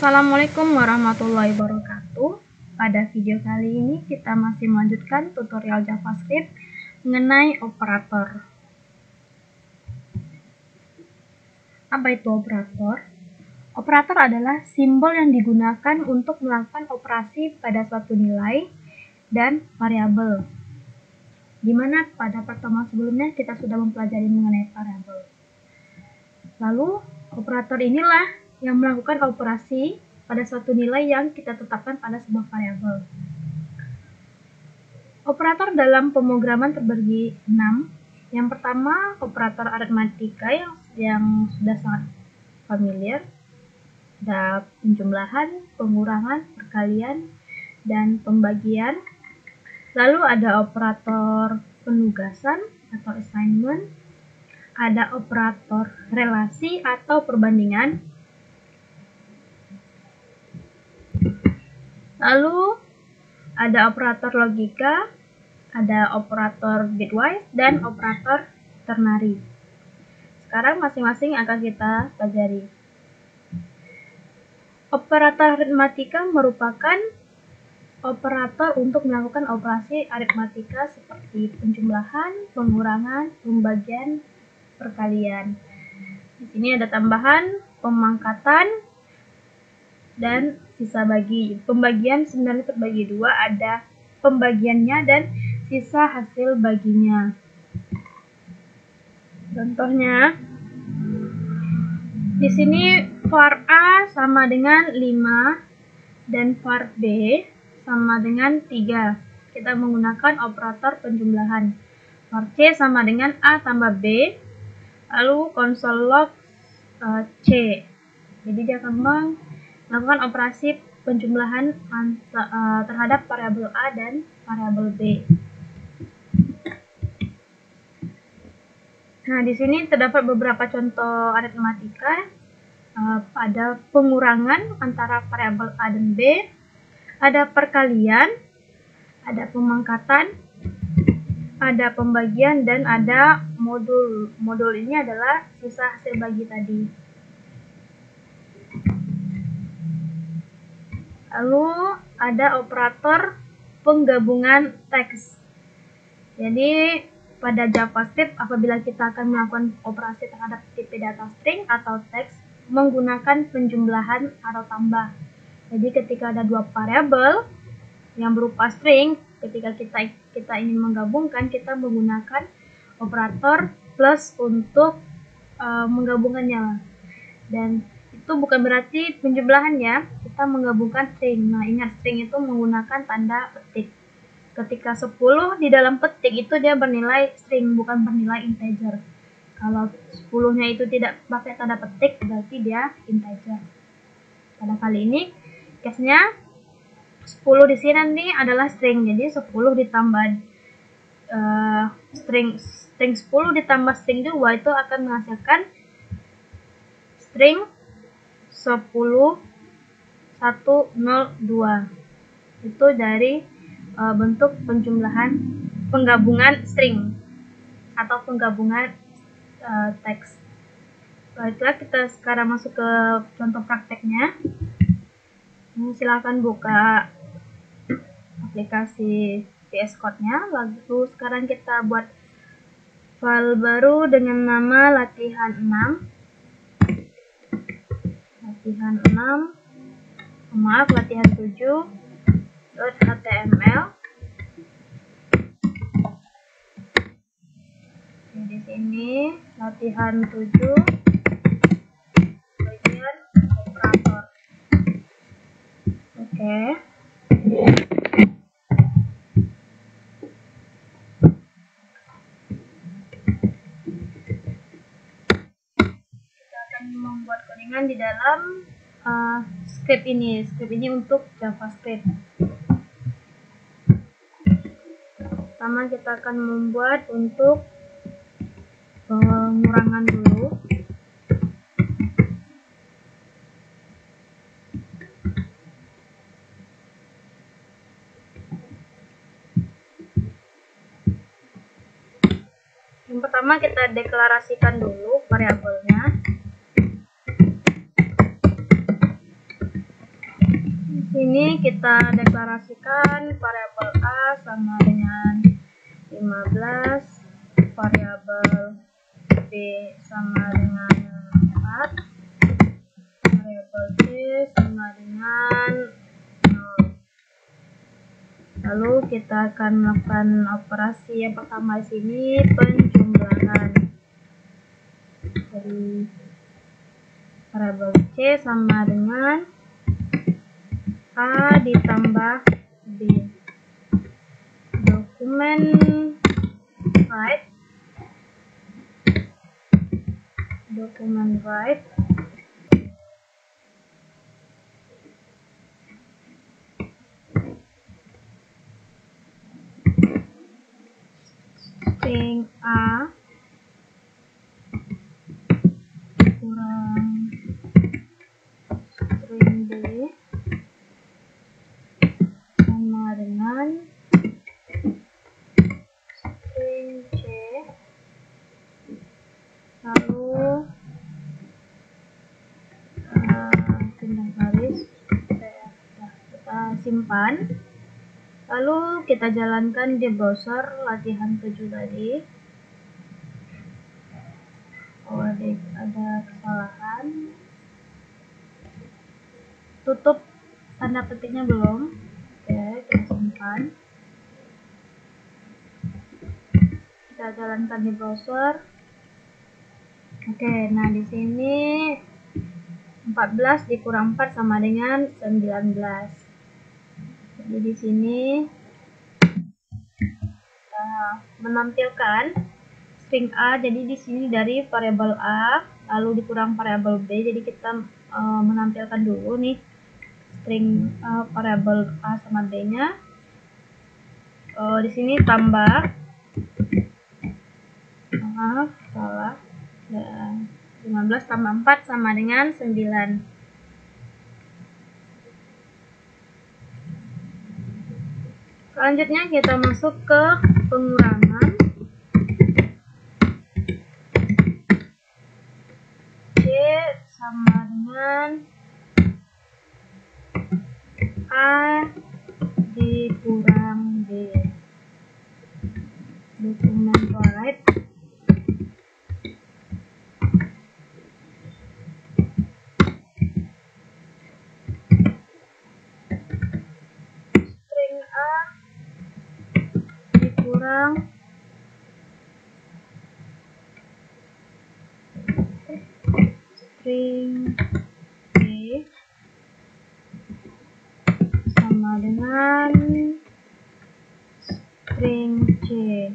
Assalamualaikum warahmatullahi wabarakatuh. Pada video kali ini kita masih melanjutkan tutorial JavaScript mengenai operator. Apa itu operator? Operator adalah simbol yang digunakan untuk melakukan operasi pada suatu nilai dan variabel. Di mana pada pertemuan sebelumnya kita sudah mempelajari mengenai variabel. Lalu operator inilah yang melakukan operasi pada suatu nilai yang kita tetapkan pada sebuah variabel. Operator dalam pemrograman terbagi 6. Yang pertama, operator aritmatika yang sudah sangat familiar. Ada penjumlahan, pengurangan, perkalian, dan pembagian. Lalu ada operator penugasan atau assignment. Ada operator relasi atau perbandingan. Lalu ada operator logika, ada operator bitwise, dan operator ternary. Sekarang masing-masing akan kita pelajari. Operator aritmatika merupakan operator untuk melakukan operasi aritmatika seperti penjumlahan, pengurangan, pembagian, perkalian. Di sini ada tambahan, pemangkatan, dan sisa bagi. Pembagian sebenarnya terbagi dua, ada pembagiannya dan sisa hasil baginya. Contohnya, di sini var A sama dengan 5 dan var B sama dengan 3. Kita menggunakan operator penjumlahan. Var C sama dengan A tambah B, lalu konsol log C. Jadi dia akan melakukan operasi penjumlahan terhadap variabel A dan variabel B. Nah, di sini terdapat beberapa contoh aritmatika pada pengurangan antara variabel A dan B, ada perkalian, ada pemangkatan, ada pembagian, dan ada modul. Modul ini adalah sisa hasil bagi tadi. Lalu ada operator penggabungan teks. Jadi pada JavaScript apabila kita akan melakukan operasi terhadap tipe data string atau teks menggunakan penjumlahan atau tambah. Jadi ketika ada dua variabel yang berupa string, ketika kita ingin menggabungkan, kita menggunakan operator plus untuk menggabungkannya. Dan itu bukan berarti penjumlahan ya, kita menggabungkan string. Nah, ingat string itu menggunakan tanda petik. Ketika 10 di dalam petik itu dia bernilai string, bukan bernilai integer. Kalau 10-nya itu tidak pakai tanda petik, berarti dia integer. Pada kali ini, case-nya 10 di sini nanti adalah string. Jadi 10 ditambah string 10 ditambah string 2 itu akan menghasilkan string 10 102. Itu dari bentuk penjumlahan penggabungan string atau penggabungan teks. Baiklah, kita sekarang masuk ke contoh prakteknya. Silakan buka aplikasi VS Code-nya. Lalu sekarang kita buat file baru dengan nama latihan 6. Latihan 7.html. Di sini latihan 7 bagian operator. Oke. Kita akan membuat codingan di dalam script ini. Script ini untuk JavaScript. Pertama kita akan membuat untuk pengurangan dulu. Yang pertama kita deklarasikan dulu variabelnya. sini kita deklarasikan variabel A sama dengan 15, variabel B sama dengan 4, variabel C sama dengan 0. Lalu kita akan melakukan operasi yang pertama di sini, penjumlahan. Jadi variabel C sama dengan A ditambah B. Dokumen write string A kurang string B sama dengan string C, lalu pindah garis, kita simpan, lalu kita jalankan di browser latihan 7 tadi. Ada kesalahan, tutup tanda petiknya belum. Oke, kita simpan, kita jalankan di browser. Oke, nah di sini 14 dikurang 4 sama dengan 19. Jadi di sini kita menampilkan string A, jadi di sini dari variabel A lalu dikurang variabel B, jadi kita menampilkan dulu nih string variabel A sama B-nya. Di sini tambah, maaf salah, 15 tambah 4 sama dengan 9. Selanjutnya kita masuk ke pengurangan. C sama dengan A dikurang B. Dokumen write string A dikurang string B sama dengan string C.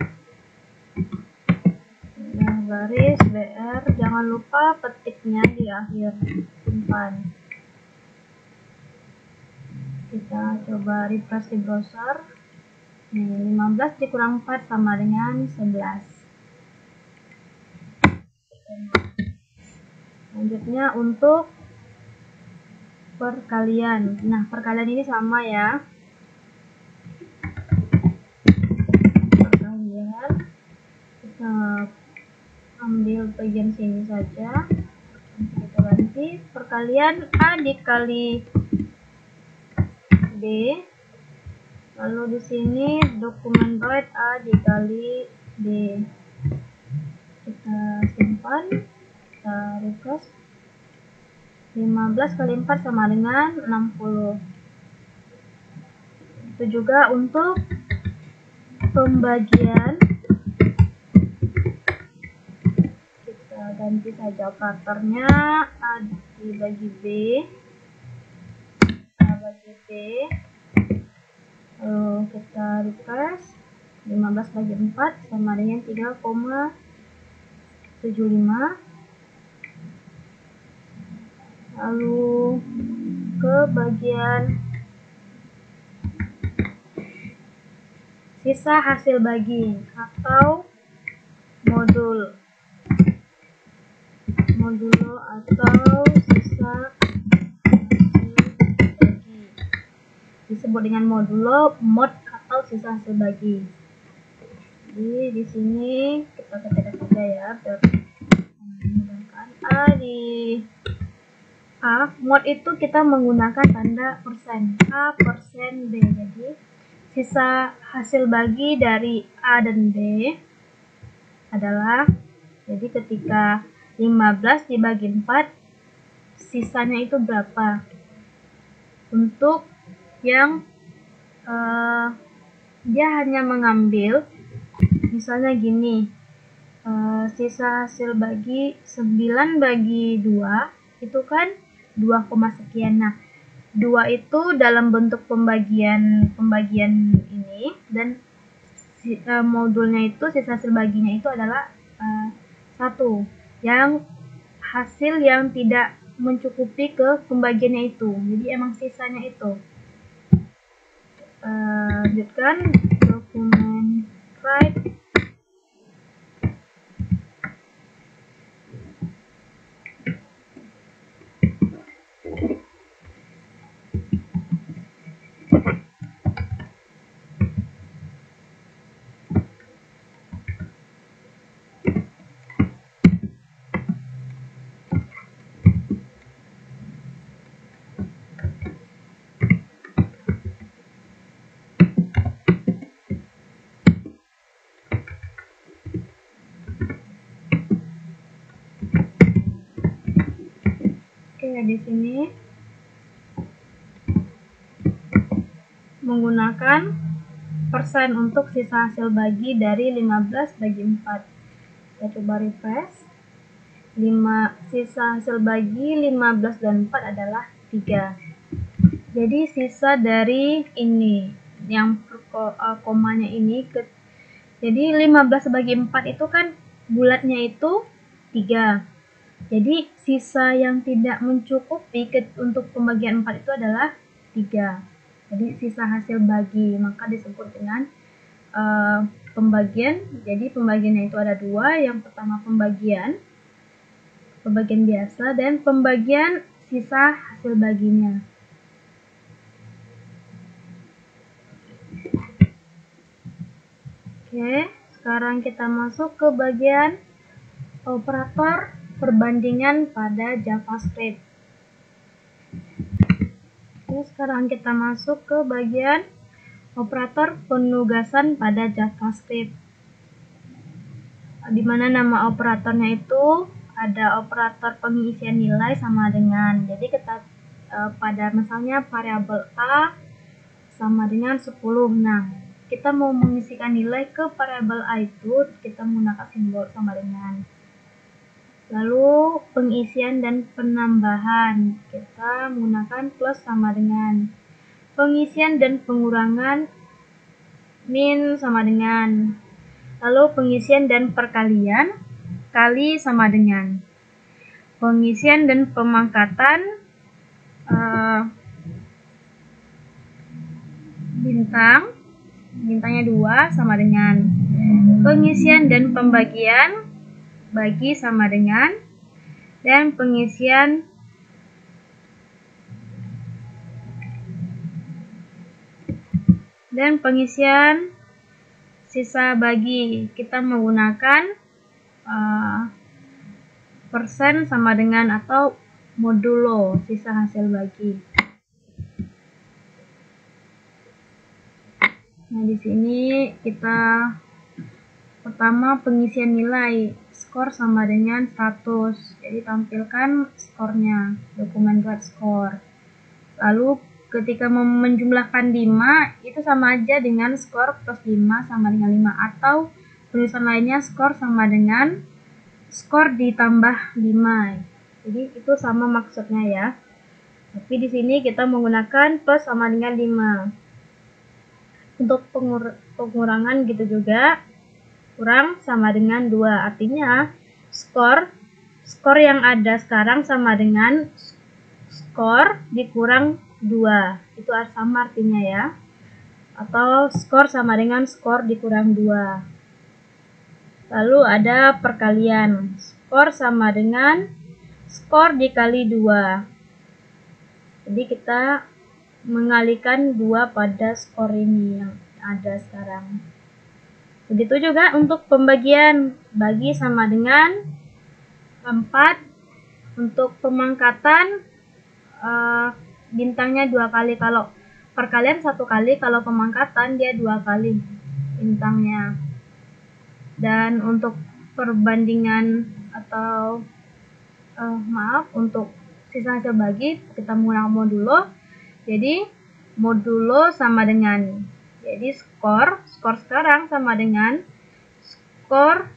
Garis BR, jangan lupa petiknya di akhir, simpan. Kita coba refresh di browser. Nih, 15 dikurang 4 sama dengan 11. Selanjutnya untuk perkalian. Nah, perkalian ini sama ya. Perkalian kita ambil bagian sini saja. Kita ganti perkalian A dikali B. Lalu di sini dokumen write A dikali B. Kita simpan, kita refresh. 15 kali 4 sama dengan 60. Itu juga untuk pembagian. Kita ganti saja operatornya, A dibagi B, A bagi B. Lalu kita refresh, 15 bagi 4 sama dengan 3,75. Lalu ke bagian sisa hasil bagi atau modulo atau sisa hasil bagi, disebut dengan modulo, mod atau sisa hasil bagi. Jadi di sini kita ketikkan saja ya, biar memudahkan. A, mod itu kita menggunakan tanda persen. A persen B. Jadi sisa hasil bagi dari A dan B adalah, jadi ketika 15 dibagi 4, sisanya itu berapa? Untuk yang dia hanya mengambil, misalnya gini, sisa hasil bagi 9 bagi 2 itu kan 2, sekian. Nah, 2 itu dalam bentuk pembagian ini, dan modulnya itu sisa hasil baginya itu adalah 1, yang hasil yang tidak mencukupi ke pembagiannya itu. Jadi emang sisanya itu. Lanjutkan dokumen write. Oke, di sini menggunakan persen untuk sisa hasil bagi dari 15 bagi 4. Kita coba refresh. Sisa hasil bagi 15 dan 4 adalah 3. Jadi sisa dari ini yang komanya ini jadi 15 bagi 4 itu kan bulatnya itu 3. Jadi sisa yang tidak mencukupi untuk pembagian 4 itu adalah 3. Jadi sisa hasil bagi, maka disebut dengan pembagian. Jadi pembagiannya itu ada 2. Yang pertama pembagian biasa, dan pembagian sisa hasil baginya. Oke, sekarang kita masuk ke bagian operator perbandingan pada JavaScript. Oke, sekarang kita masuk ke bagian operator penugasan pada JavaScript. Di mana nama operatornya itu ada operator pengisian nilai sama dengan. Jadi kita pada misalnya variabel A sama dengan 10. Nah, kita mau mengisikan nilai ke variabel A itu, kita menggunakan simbol sama dengan. Lalu pengisian dan penambahan, kita menggunakan plus sama dengan. Pengisian dan pengurangan, min sama dengan. Lalu pengisian dan perkalian, kali sama dengan. Pengisian dan pemangkatan, bintangnya 2 sama dengan. Pengisian dan pembagian, bagi sama dengan. Dan pengisian sisa bagi, kita menggunakan persen sama dengan atau modulo sisa hasil bagi. Nah, di sini kita pertama pengisian nilai, skor sama dengan 100. Jadi tampilkan skornya, dokumen write score. Lalu ketika menjumlahkan 5 itu sama aja dengan skor plus 5 sama dengan 5, atau penulisan lainnya skor sama dengan skor ditambah 5. Jadi itu sama maksudnya ya. Tapi di sini kita menggunakan plus sama dengan 5. Untuk pengurangan gitu juga, kurang sama dengan 2. Artinya skor yang ada sekarang sama dengan skor dikurang 2. Itu sama artinya ya. Atau skor sama dengan skor dikurang 2. Lalu ada perkalian. Skor sama dengan skor dikali 2. Jadi kita mengalikan 2 pada skor ini yang ada sekarang. Begitu juga untuk pembagian, bagi sama dengan 4. Untuk pemangkatan bintangnya 2 kali. Kalau perkalian 1 kali, kalau pemangkatan dia 2 kali bintangnya. Dan untuk perbandingan atau untuk sisa hasil bagi kita menggunakan modulo. Jadi modulo sama dengan, jadi skor sekarang sama dengan skor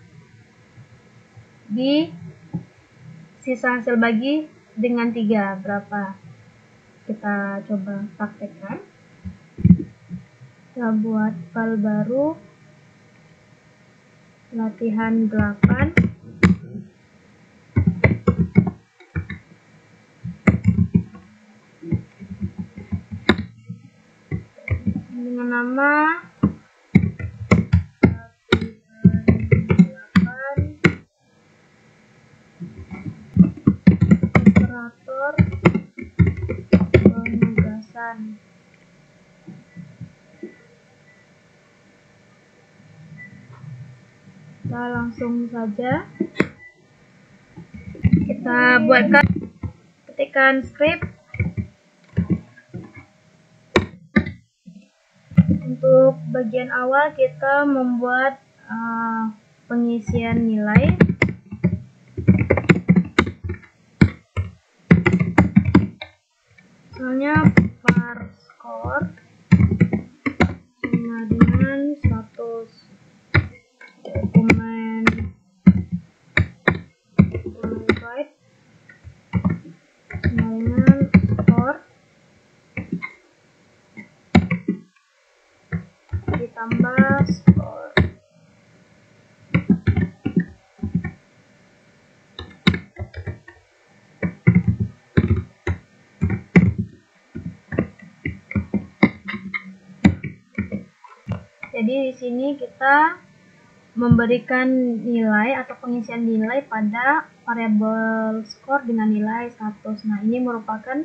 di sisa hasil bagi dengan 3. Berapa? Kita coba praktekkan. Kita buat file baru, latihan 8. Dengan nama operator penugasan. Kita langsung saja kita buatkan, ketikkan script. Untuk bagian awal kita membuat pengisian nilai. Misalnya var skor sama dengan 100, dokumen write sama dengan skor ditambah skor. Jadi di sini kita memberikan nilai atau pengisian nilai pada variabel skor dengan nilai 100. Nah, ini merupakan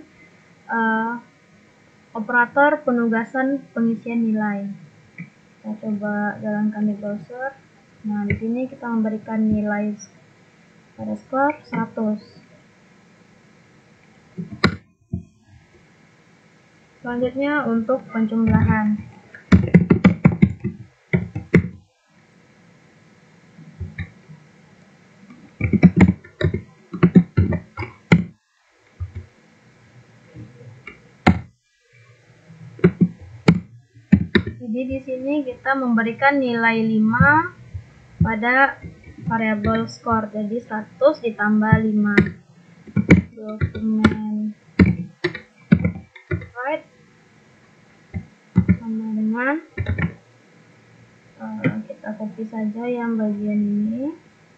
operator penugasan pengisian nilai. Kita coba jalankan di browser. Nah, di sini kita memberikan nilai pada skor 100. Selanjutnya untuk penjumlahan. Jadi di sini kita memberikan nilai 5 pada variabel skor. Jadi 100 ditambah 5. Dokumen write sama dengan kita copy saja yang bagian ini.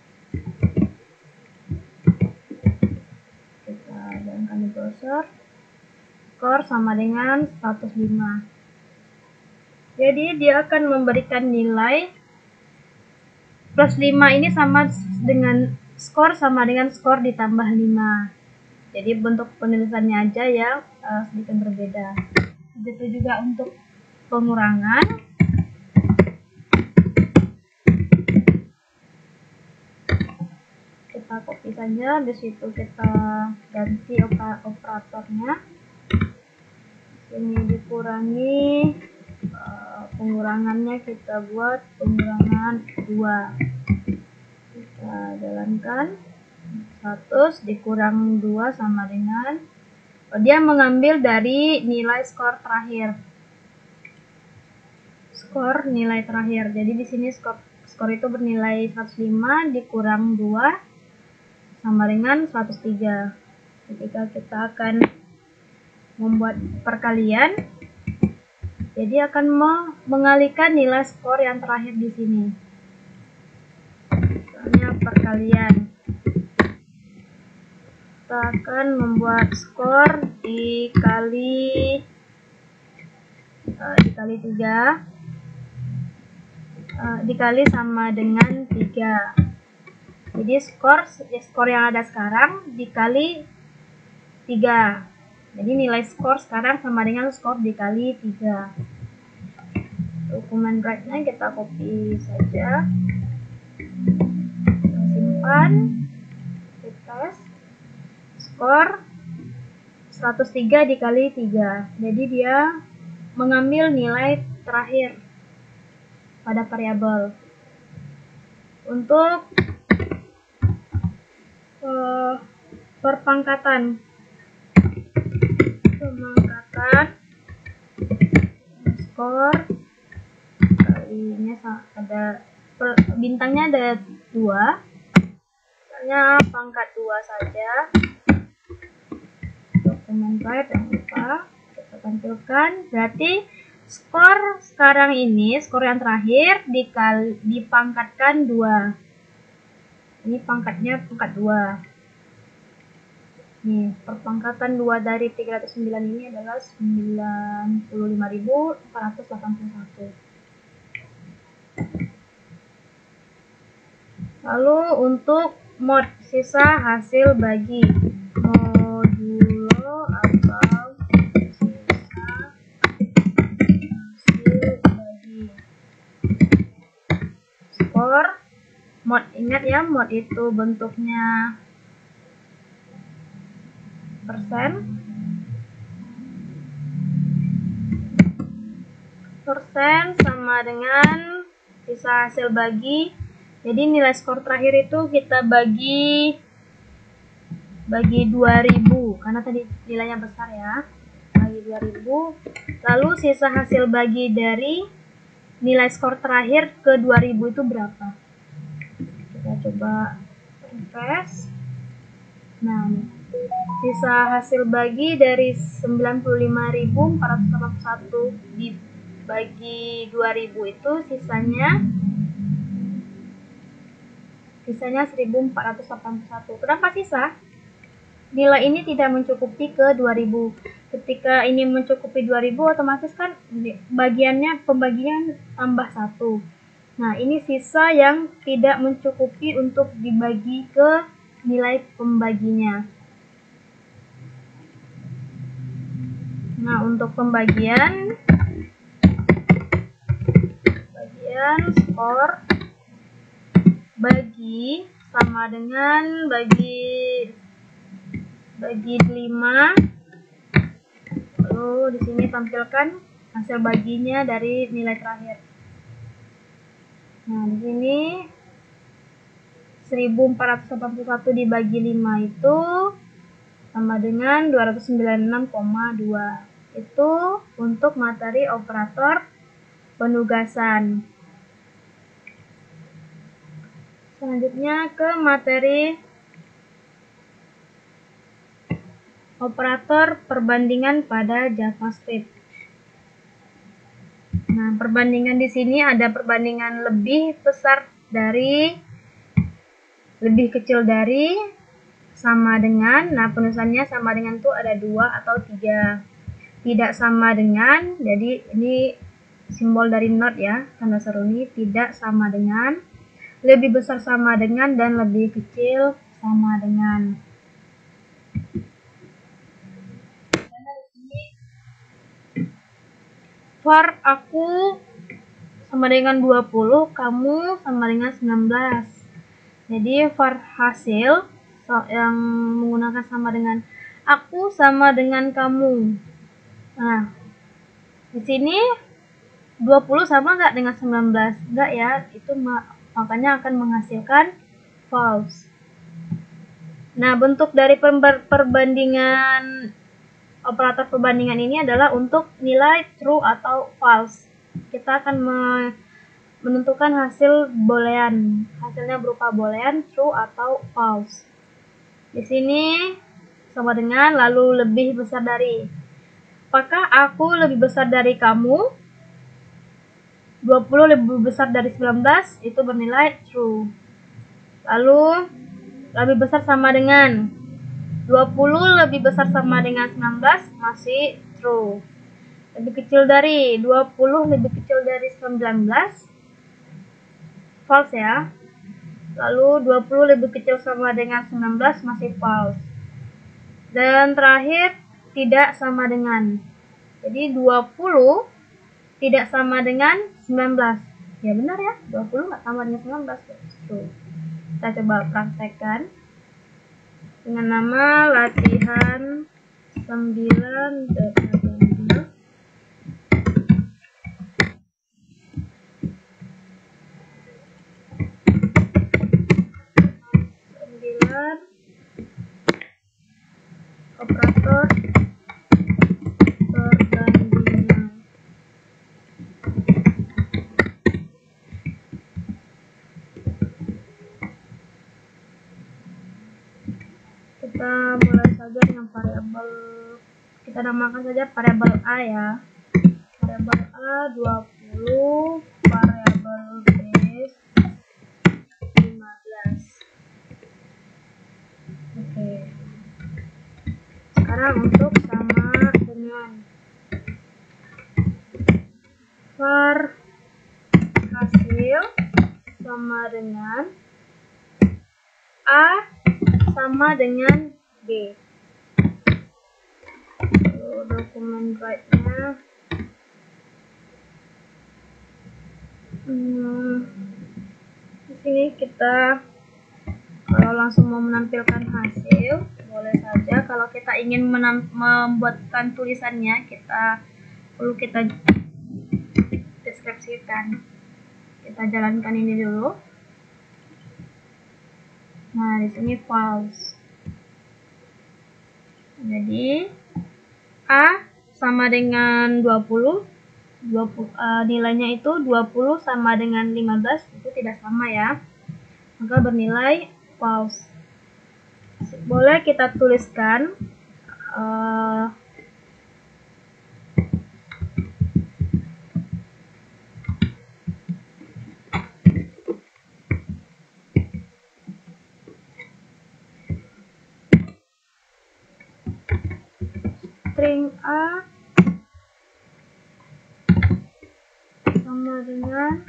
Kita jalankan di browser. Skor sama dengan 105. Jadi dia akan memberikan nilai plus 5 ini sama dengan skor ditambah 5. Jadi bentuk penulisannya aja yang sedikit berbeda. Begitu juga untuk pengurangan. Kita copy saja, di situ kita ganti operatornya. Ini dikurangi, pengurangannya kita buat pengurangan 2. Kita jalankan. 100 dikurang 2 sama dengan, dia mengambil dari nilai skor terakhir. Skor nilai terakhir. Jadi di sini skor itu bernilai 105 dikurang 2 sama dengan 103. Ketika kita akan membuat perkalian, jadi akan mengalihkan nilai skor yang terakhir di sini. Misalnya perkalian. Kita akan membuat skor dikali 3 dikali sama dengan 3. Jadi skor yang ada sekarang dikali 3. Jadi nilai skor sekarang sama dengan skor dikali 3. Dokumen write-nya kita copy saja. Kita simpan. Kita skor 103 dikali 3. Jadi dia mengambil nilai terakhir pada variabel. Untuk pemangkatan skor kalinya ada bintangnya ada 2, misalnya pangkat 2 saja. Dokumen guide yang lupa kita tampilkan, berarti skor sekarang ini, skor yang terakhir dipangkatkan 2. Ini pangkatnya pangkat 2. Nih, perpangkatan 2 dari 309 ini adalah 95.481. Lalu untuk mod sisa hasil bagi, modulo atau sisa hasil bagi. Skor mod, ingat ya, mod itu bentuknya persen sama dengan sisa hasil bagi. Jadi nilai skor terakhir itu kita bagi 2000 karena tadi nilainya besar ya, bagi 2000. Lalu sisa hasil bagi dari nilai skor terakhir ke 2000 itu berapa? Kita coba refresh. Nah, sisa hasil bagi dari 95.481 dibagi 2000 itu sisanya 1481. Kenapa sisa? Nilai ini tidak mencukupi ke 2000. Ketika ini mencukupi 2000, otomatis kan pembagian tambah 1. Nah, ini sisa yang tidak mencukupi untuk dibagi ke nilai pembaginya. Nah, untuk pembagian skor bagi sama dengan bagi 5. Lalu di sini tampilkan hasil baginya dari nilai terakhir. Nah, di sini 1481 dibagi 5 itu sama dengan 296,2. Itu untuk materi operator penugasan. Selanjutnya ke materi operator perbandingan pada JavaScript. Nah, perbandingan di sini ada perbandingan lebih besar dari, lebih kecil dari, sama dengan. Nah, penulisannya sama dengan tuh ada 2 atau 3. Tidak sama dengan, jadi ini simbol dari not ya, tanda seruni. Tidak sama dengan, lebih besar sama dengan, dan lebih kecil sama dengan. For aku sama dengan 20, kamu sama dengan 19. Jadi for hasil yang menggunakan sama dengan, aku sama dengan kamu. Nah, di sini 20 sama nggak dengan 19? Enggak ya, itu makanya akan menghasilkan false. Nah, bentuk dari perbandingan operator perbandingan ini adalah untuk nilai true atau false. Kita akan menentukan hasil boolean. Hasilnya berupa boolean true atau false. Di sini sama dengan, lalu lebih besar dari. Apakah aku lebih besar dari kamu? 20 lebih besar dari 19, itu bernilai true. Lalu lebih besar sama dengan 20 lebih besar sama dengan 19, masih true. Lebih kecil dari 20 lebih kecil dari 19, false ya. Lalu 20 lebih kecil sama dengan 19, masih false. Dan terakhir tidak sama dengan. Jadi 20 tidak sama dengan 19. Ya benar ya, 20 nggak sama dengan 19. True. Kita coba praktekkan dengan nama latihan 9 9 operator perbandingan. Kita mulai saja dengan variabel, kita namakan saja variabel A ya. Variabel A 20, variabel B 15. Oke. Sekarang untuk sama dengan var hasil sama dengan A sama dengan B. Dokumen write-nya di sini kita kalau langsung mau menampilkan hasil boleh saja. Kalau kita ingin membuatkan tulisannya, perlu kita deskripsikan. Kita jalankan ini dulu. Nah, di sini false. Jadi A sama dengan 20, nilainya itu 20 sama dengan 15, itu tidak sama ya. Maka bernilai false. Boleh kita tuliskan string A sama dengan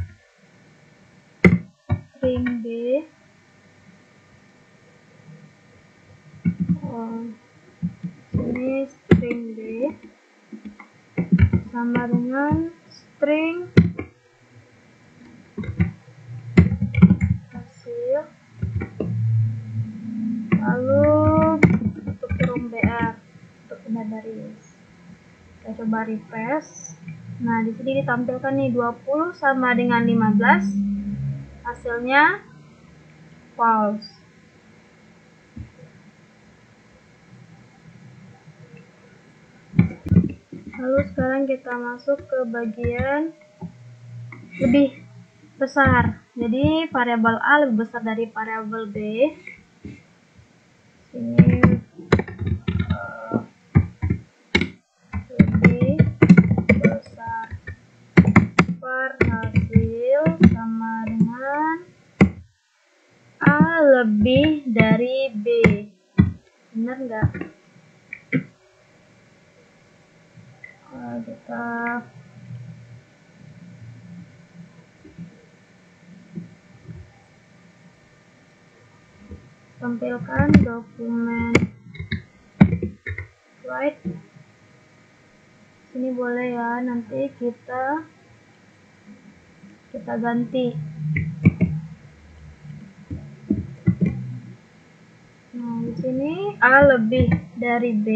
string B ini string B sama dengan string hasil, lalu untuk kurung BR untuk benda baris. Kita coba refresh. Nah, di sini ditampilkan nih 20 sama dengan 15, hasilnya false. Lalu sekarang kita masuk ke bagian lebih besar. Jadi variabel A lebih besar dari variabel B. Sini lebih besar. Var hasil sama dengan A lebih dari B. Benar nggak? Kita tampilkan dokumen write. Sini boleh ya, nanti kita ganti. Nah, di sini A lebih dari B.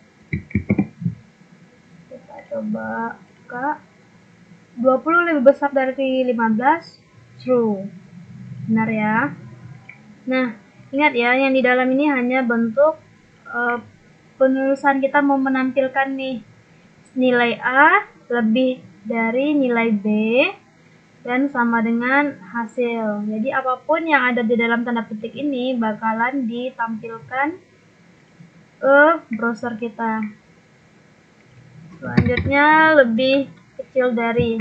Kita coba buka. 20 lebih besar dari 15, true. Benar ya. Nah, ingat ya, yang di dalam ini hanya bentuk penulisan. Kita mau menampilkan nih nilai A lebih dari nilai B dan sama dengan hasil. Jadi apapun yang ada di dalam tanda petik ini bakalan ditampilkan ke browser kita. Selanjutnya lebih kecil dari,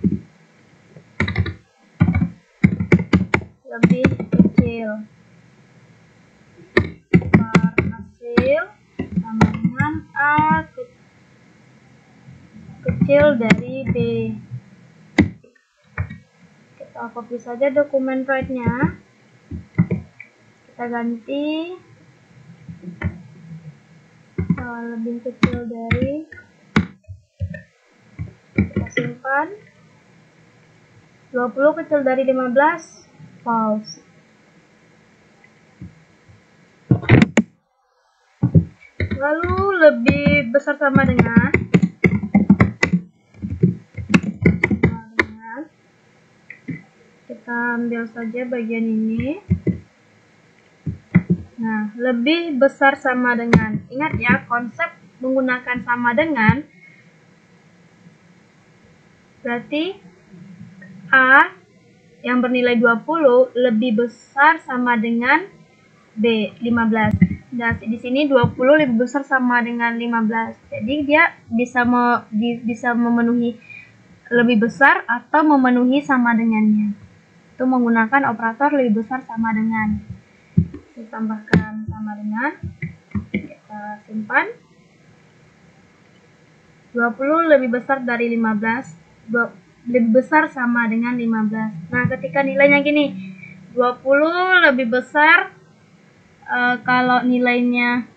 lebih kecil. Var hasil sama dengan A kecil dari B. Kita copy saja dokumen write-nya. Kita ganti lebih kecil dari, kita simpan. 20 kecil dari 15, false. Lalu lebih besar sama dengan kita ambil saja bagian ini. Nah, lebih besar sama dengan. Ingat ya, konsep menggunakan sama dengan berarti A yang bernilai 20 lebih besar sama dengan B 15. Nah, di sini 20 lebih besar sama dengan 15. Jadi dia bisa memenuhi lebih besar atau memenuhi sama dengannya. Itu menggunakan operator lebih besar sama dengan. Ditambahkan sama dengan, kita simpan. 20 lebih besar dari 15, lebih besar sama dengan 15. Nah, ketika nilainya gini, 20 lebih besar, kalau nilainya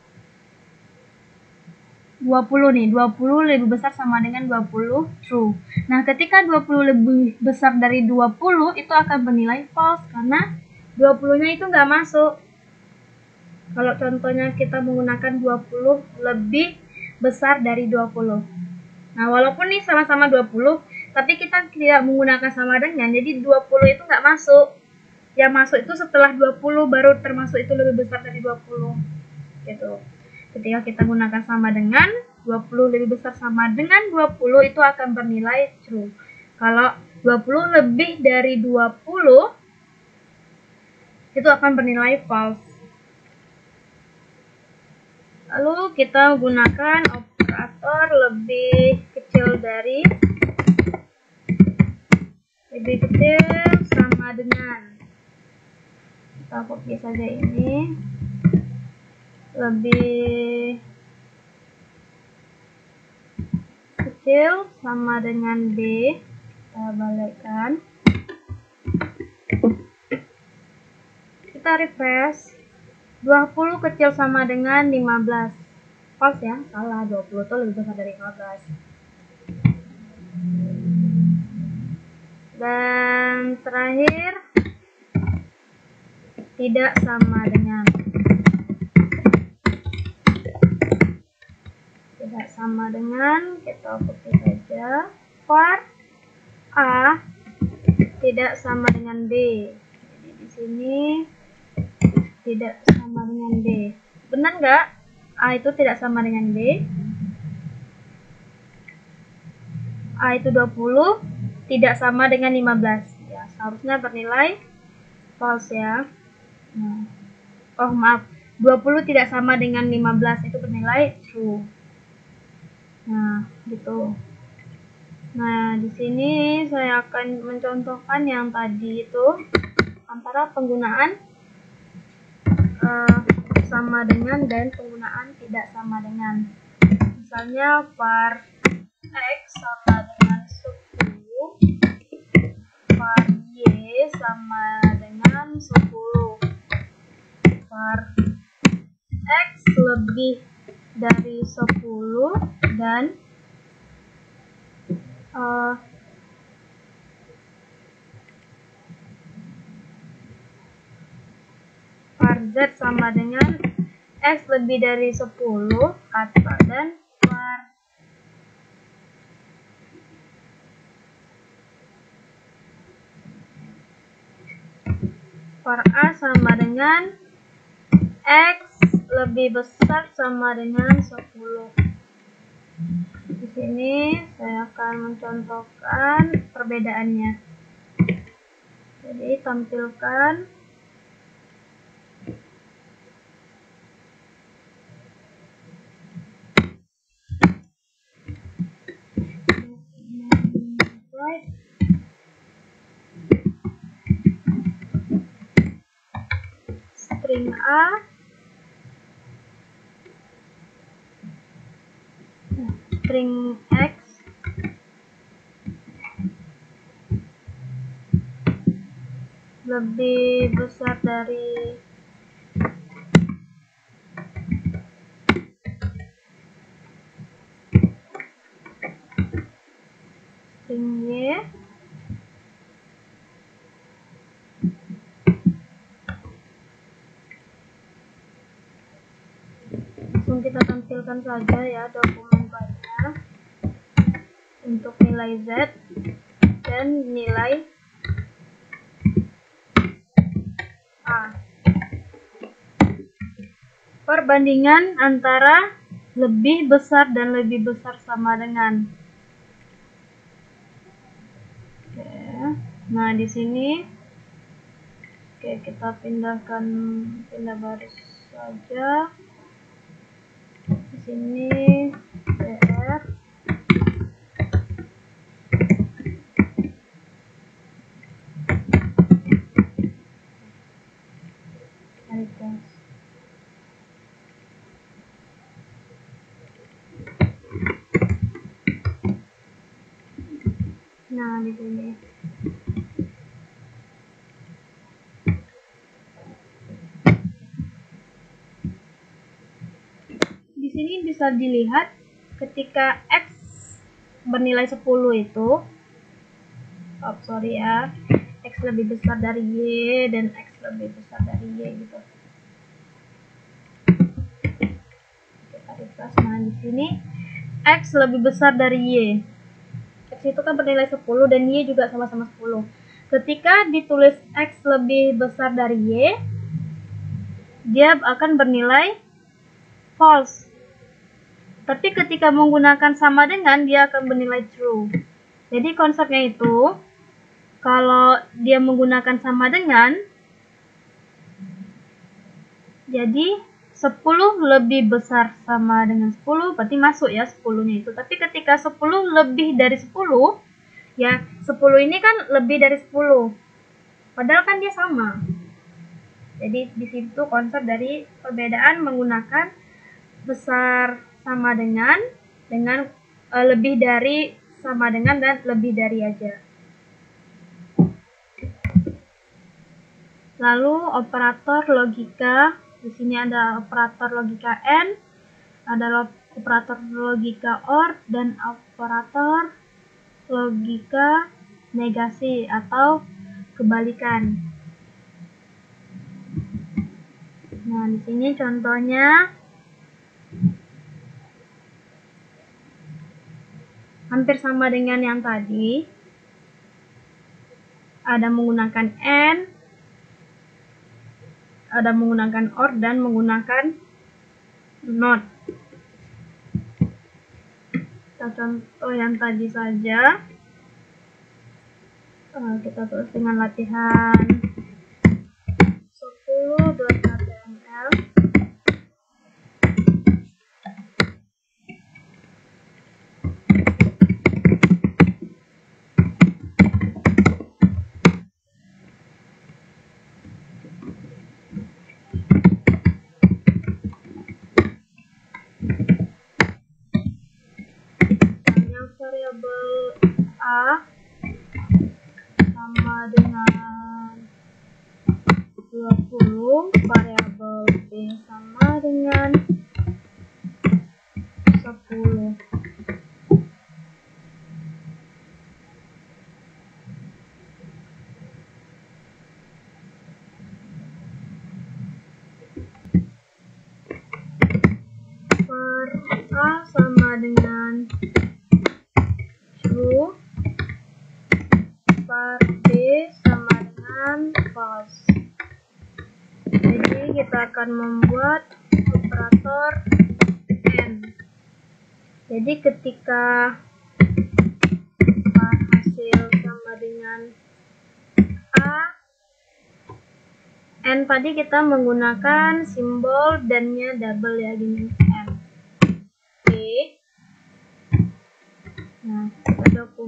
20 nih, 20 lebih besar sama dengan 20, true. Nah, ketika 20 lebih besar dari 20, itu akan bernilai false, karena 20-nya itu nggak masuk. Kalau contohnya kita menggunakan 20 lebih besar dari 20. Nah, walaupun nih sama-sama 20, tapi kita tidak menggunakan sama dengan, jadi 20 itu nggak masuk. Yang masuk itu setelah 20 baru termasuk itu lebih besar dari 20. Gitu. Ketika kita gunakan sama dengan, 20 lebih besar sama dengan 20 itu akan bernilai true. Kalau 20 lebih dari 20, itu akan bernilai false. Lalu kita gunakan operator lebih kecil sama dengan. Kita copy saja ini. Lebih kecil sama dengan B. Kita balikkan. Kita refresh. 20 kecil sama dengan 15. False ya, salah. 20 itu lebih besar dari 15. Dan terakhir, tidak sama dengan. Tidak sama dengan, kita copy saja. For A tidak sama dengan B. Jadi di sini tidak sama dengan B. Benar nggak? A itu tidak sama dengan B. A itu 20 tidak sama dengan 15. Ya, seharusnya bernilai false ya. Nah. Oh maaf, 20 tidak sama dengan 15 itu bernilai true. Nah, gitu. Nah, di sini saya akan mencontohkan yang tadi itu antara penggunaan sama dengan dan penggunaan tidak sama dengan. Misalnya var X sama dengan 10, var Y sama dengan 10, var X lebih dari 10 dan var Z sama dengan X lebih dari 10 atau dan var A sama dengan X lebih besar sama dengan 10. Di sini saya akan mencontohkan perbedaannya. Jadi tampilkan string A string X lebih besar dari string Y Langsung kita tampilkan saja ya dokumen write-nya untuk nilai Z dan nilai A. Perbandingan antara lebih besar dan lebih besar sama dengan. Oke. Nah, di sini kita pindah baris saja. Di sini BR Nah, di sini. Di sini bisa dilihat ketika X bernilai 10 itu, X lebih besar dari Y dan X lebih besar dari Y gitu. Kita refresh. Nah, di sini X lebih besar dari Y. X itu kan bernilai 10 dan Y juga sama-sama 10. Ketika ditulis X lebih besar dari Y, dia akan bernilai false. Tapi ketika menggunakan sama dengan, dia akan bernilai true. Jadi konsepnya itu, kalau dia menggunakan sama dengan, jadi 10 lebih besar sama dengan 10, berarti masuk ya 10-nya itu. Tapi ketika 10 lebih dari 10, ya 10 ini kan lebih dari 10. Padahal kan dia sama. Jadi di situ konsep dari perbedaan menggunakan besar sama dengan lebih dari sama dengan dan lebih dari aja. Lalu operator logika, di sini ada operator logika AND, ada operator logika OR dan operator logika negasi atau kebalikan. Nah, di sini contohnya hampir sama dengan yang tadi. Ada menggunakan AND, ada menggunakan OR dan menggunakan NOT. Kita contoh yang tadi saja. Kita tulis dengan latihan 10.html. Variabel A sama dengan 20, variabel B sama dengan 10. Per A sama dengan true, per B sama dengan false. Jadi kita akan membuat operator AND. Jadi ketika hasil sama dengan A, AND tadi kita menggunakan simbol dan-nya double ya, gini AND. Oke. Nah, kita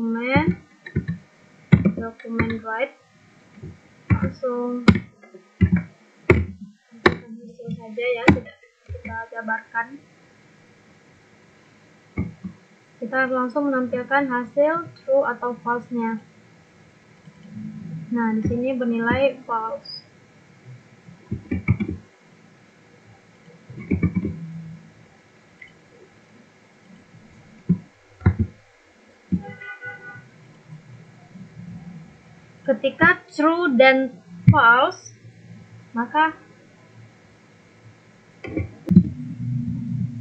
dokumen write, langsung hasil saja ya, tidak kita jabarkan. Kita langsung menampilkan hasil true atau false-nya. Nah, di sini bernilai false. Ketika true dan false, maka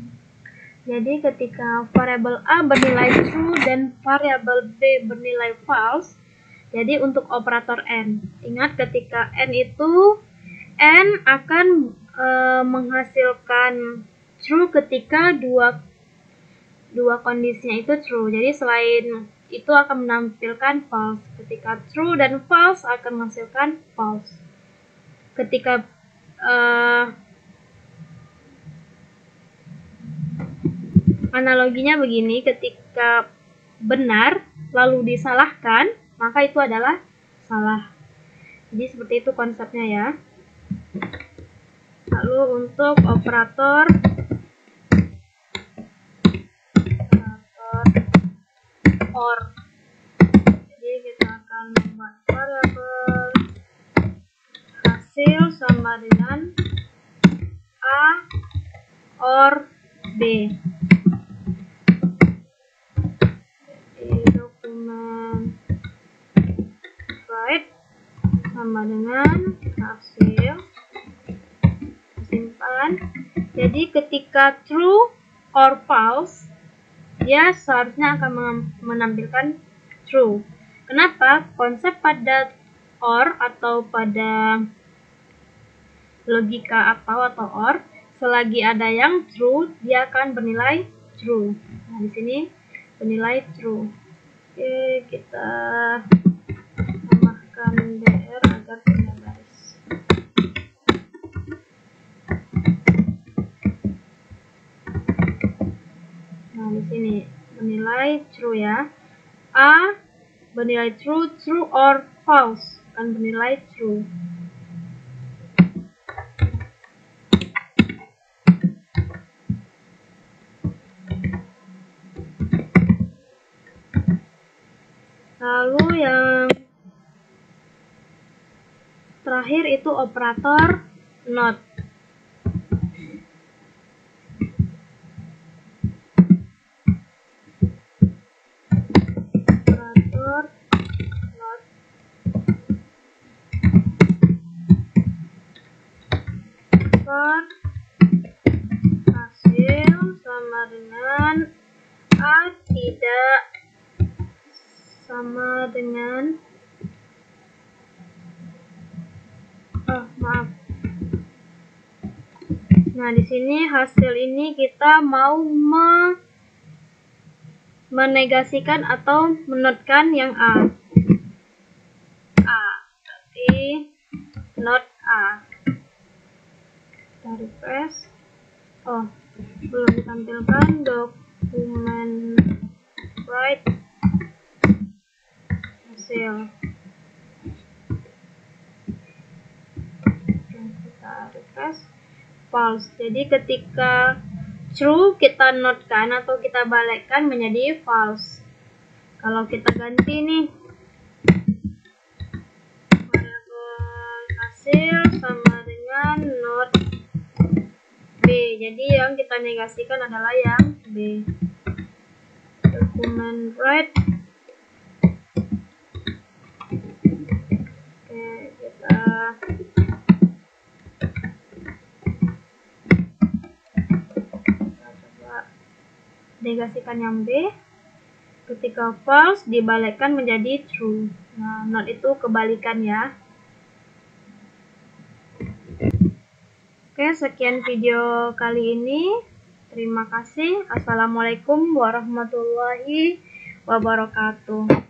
Jadi ketika variabel A bernilai true dan variabel B bernilai false, jadi untuk operator N, ingat ketika N itu N akan menghasilkan true ketika dua kondisinya itu true. Jadi selain itu akan menampilkan false. Ketika true dan false akan menghasilkan false. Ketika analoginya begini, ketika benar lalu disalahkan, maka itu adalah salah. Jadi seperti itu konsepnya ya. Lalu untuk operator OR. Jadi kita akan membuat variabel hasil sama dengan A OR B. Right sama dengan hasil, simpan. Jadi ketika true or false, dia seharusnya akan menampilkan true. Kenapa? Konsep pada or atau pada logika atau or, selagi ada yang true, dia akan bernilai true. Nah, di sini bernilai true. Oke, kita BR agar tidak baris. Nah, di sini bernilai true ya. A bernilai true, true or false akan bernilai true. Lalu yang terakhir itu operator not. Operator not. Hasil sama dengan A tidak sama dengan maaf. Nah, di sini hasil ini kita mau menegasikan atau menotkan yang A. Berarti not A. Kita refresh. Oh, belum ditampilkan dokumen write hasil. Refresh. False. Jadi ketika true kita notkan atau kita balikkan menjadi false. Kalau kita ganti nih variabel hasil sama dengan not B. Jadi yang kita negasikan adalah yang B. Dokumen write. Oke, kita negasikan yang B. Ketika false dibalikkan menjadi true. Nah, not itu kebalikan ya. Oke, sekian video kali ini. Terima kasih. Assalamualaikum warahmatullahi wabarakatuh.